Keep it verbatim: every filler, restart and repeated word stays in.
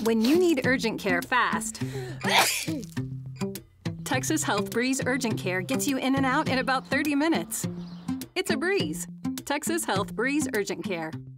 When you need urgent care fast, Texas Health Breeze Urgent Care gets you in and out in about thirty minutes. It's a breeze. Texas Health Breeze Urgent Care.